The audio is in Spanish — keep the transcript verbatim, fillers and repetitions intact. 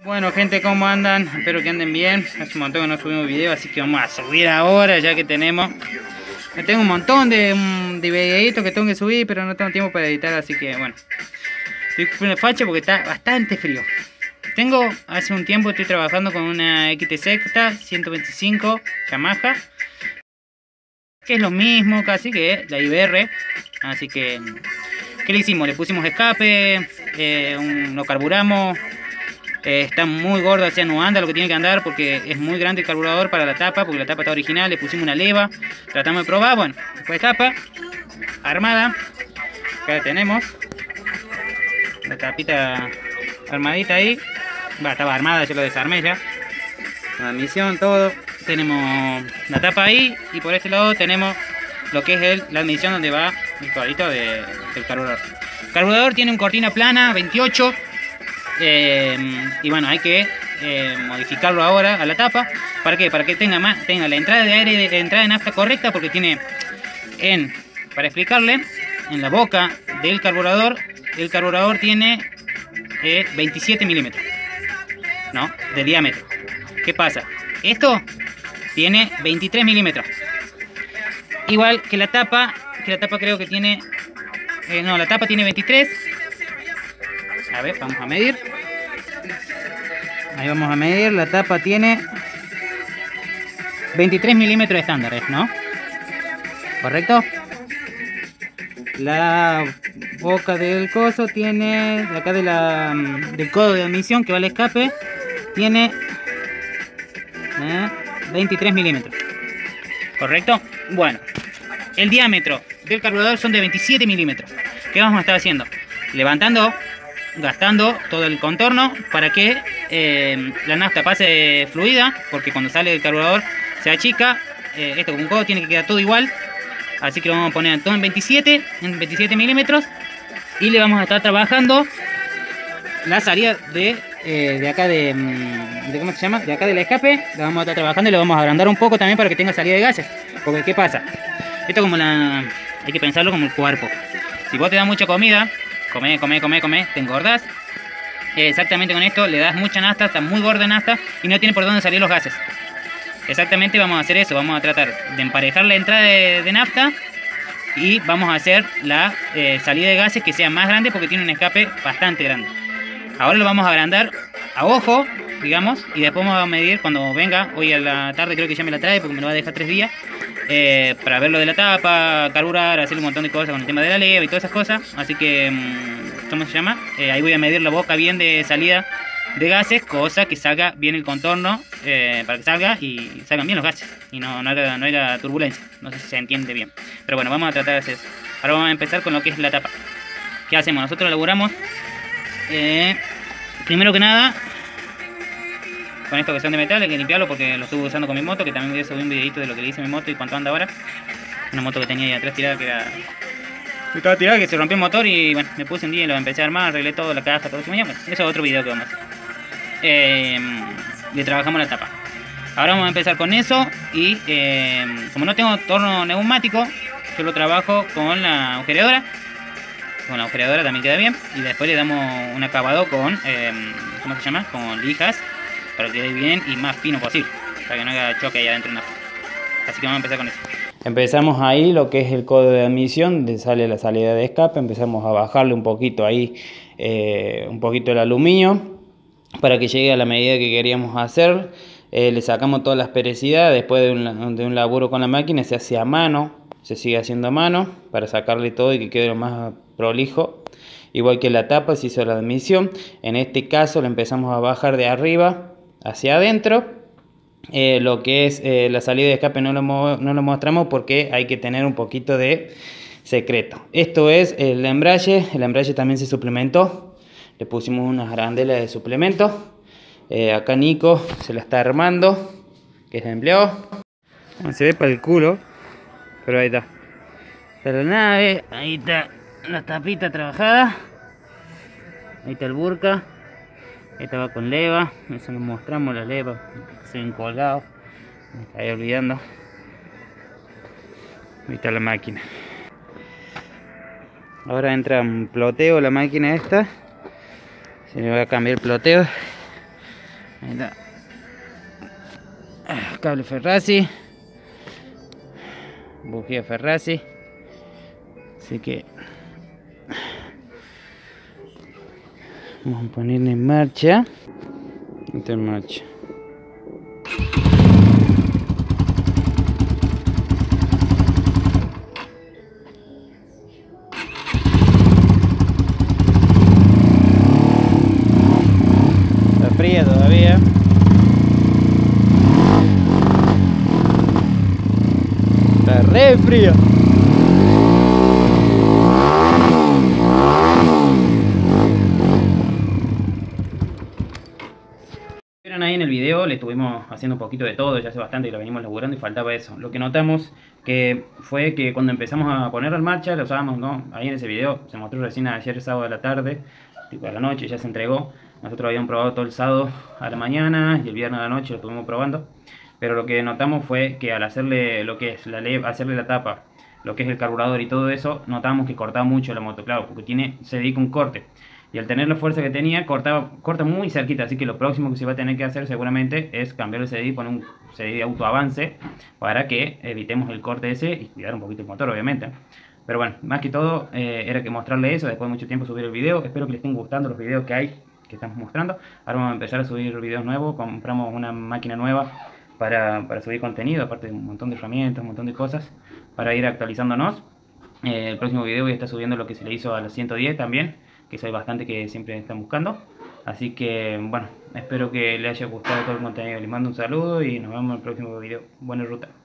Bueno gente, ¿cómo andan? Espero que anden bien. Hace un montón que no subimos video, así que vamos a subir ahora ya que tenemos. Tengo un montón de, de videitos que tengo que subir, pero no tengo tiempo para editar, así que bueno. Estoy con la facha porque está bastante frío. Tengo, hace un tiempo estoy trabajando con una X T Z ciento veinticinco Yamaha, que es lo mismo casi que la I B R. Así que, ¿qué le hicimos? Le pusimos escape, eh, un, lo carburamos. Eh, está muy gordo, o sea, no anda lo que tiene que andar porque es muy grande el carburador para la tapa, porque la tapa está original. Le pusimos una leva, tratamos de probar, bueno, después tapa armada, acá la tenemos, la tapita armadita ahí, va, estaba armada, yo lo desarmé ya, la admisión, todo, tenemos la tapa ahí y por este lado tenemos lo que es el, la admisión donde va el cuadrito de, del carburador. El carburador tiene un cortina plana, veintiocho. Eh, y bueno, hay que eh, modificarlo ahora a la tapa. ¿Para qué? Para que tenga más, tenga la entrada de aire y la entrada de nafta correcta, porque tiene en, para explicarle, en la boca del carburador, el carburador tiene eh, veintisiete milímetros, ¿no? De diámetro. ¿Qué pasa? Esto tiene veintitrés milímetros. Igual que la tapa, que la tapa creo que tiene, eh, no, la tapa tiene veintitrés. A ver, vamos a medir. Ahí vamos a medir. La tapa tiene veintitrés milímetros estándares, ¿no? ¿Correcto? La boca del coso tiene, de acá de la, del codo de admisión que va al escape, tiene eh, veintitrés milímetros. ¿Correcto? Bueno, el diámetro del carburador son de veintisiete milímetros. ¿Qué vamos a estar haciendo? Levantando, gastando todo el contorno para que eh, la nafta pase fluida, porque cuando sale del carburador se achica. Eh, esto con un codo tiene que quedar todo igual, así que lo vamos a poner todo en veintisiete, en veintisiete milímetros, y le vamos a estar trabajando la salida de, eh, de acá de, de, ¿cómo se llama? De acá del escape. La vamos a estar trabajando y lo vamos a agrandar un poco también para que tenga salida de gases, porque ¿qué pasa? Esto como la, hay que pensarlo como el cuerpo. Si vos te das mucha comida, Come, come, come, come, te engordas. Eh, exactamente con esto, le das mucha nafta, está muy gorda de nafta y no tiene por dónde salir los gases. Exactamente vamos a hacer eso, vamos a tratar de emparejar la entrada de, de nafta y vamos a hacer la eh, salida de gases que sea más grande porque tiene un escape bastante grande. Ahora lo vamos a agrandar a ojo, digamos, y después vamos a medir cuando venga. Hoy a la tarde creo que ya me la trae porque me lo va a dejar tres días. Eh, para ver lo de la tapa, carburar, hacer un montón de cosas con el tema de la leva y todas esas cosas. Así que, ¿cómo se llama? Eh, ahí voy a medir la boca bien de salida de gases, cosa que salga bien el contorno, eh, para que salga y salgan bien los gases y no, no, haya, no haya turbulencia. No sé si se entiende bien, pero bueno, vamos a tratar de hacer eso. Ahora vamos a empezar con lo que es la tapa. ¿Qué hacemos? Nosotros elaboramos eh, primero que nada con esto que son de metal. Hay que limpiarlo porque lo estuve usando con mi moto, que también voy a subir un videito de lo que le hice a mi moto y cuánto anda ahora. Una moto que tenía ahí atrás tirada, que era... estaba tirada, que se rompió el motor y bueno, me puse un día y lo empecé a armar, arreglé todo, la caja, todo eso. Bueno, eso es otro video que vamos a hacer. Eh, le trabajamos la tapa. Ahora vamos a empezar con eso y eh, como no tengo torno neumático, yo lo trabajo con la agujereadora. Con la agujereadora también queda bien. Y después le damos un acabado con, eh, ¿cómo se llama? Con lijas, para que quede bien y más fino posible, para que no haga choque ahí adentro. Así que vamos a empezar con eso. Empezamos ahí lo que es el codo de admisión, donde sale la salida de escape. Empezamos a bajarle un poquito ahí, eh, un poquito el aluminio, para que llegue a la medida que queríamos hacer. Eh, le sacamos todas las perecidades. Después de un, de un laburo con la máquina se hace a mano, se sigue haciendo a mano, para sacarle todo y que quede lo más prolijo. Igual que la tapa se hizo la admisión. En este caso le empezamos a bajar de arriba hacia adentro. Eh, lo que es eh, la salida de escape no lo, no lo mostramos porque hay que tener un poquito de secreto. Esto es el embrague. El embrague también se suplementó, le pusimos unas arandelas de suplemento. Eh, acá Nico se la está armando, que es el empleado. No se ve para el culo, pero ahí está. Está la nave, ahí está la tapita trabajada, ahí está el burka. Esta va con leva, eso nos mostramos la leva, se ven colgados, me estaba olvidando. Ahí está la máquina. Ahora entra un ploteo la máquina esta, se le va a cambiar el ploteo. Ahí está. Cable Ferrazzi. Bujía Ferrazzi. Así que vamos a ponerle en marcha. Está en marcha. Está fría todavía. Está re fría. Ahí en el video le estuvimos haciendo un poquito de todo, ya hace bastante que lo venimos laburando y faltaba eso. Lo que notamos que fue que cuando empezamos a ponerlo en marcha, lo usábamos, ¿no? Ahí en ese video se mostró recién ayer sábado de la tarde, tipo a la noche, ya se entregó. Nosotros habíamos probado todo el sábado a la mañana y el viernes a la noche lo estuvimos probando. Pero lo que notamos fue que al hacerle lo que es la leve, hacerle la tapa, lo que es el carburador y todo eso, notamos que cortaba mucho la moto, claro, porque tiene, se dedica un corte. Y al tener la fuerza que tenía, cortaba, corta muy cerquita, así que lo próximo que se va a tener que hacer seguramente es cambiar el C D I y poner un C D I de autoavance para que evitemos el corte ese y cuidar un poquito el motor, obviamente. Pero bueno, más que todo eh, era que mostrarle eso, después de mucho tiempo subir el video. Espero que les estén gustando los videos que hay, que estamos mostrando. Ahora vamos a empezar a subir videos nuevos, compramos una máquina nueva para, para subir contenido, aparte de un montón de herramientas, un montón de cosas para ir actualizándonos. Eh, el próximo video voy a estar subiendo lo que se le hizo a la ciento diez también, que hay bastante que siempre están buscando. Así que bueno, espero que les haya gustado todo el contenido. Les mando un saludo y nos vemos en el próximo video. Buena ruta.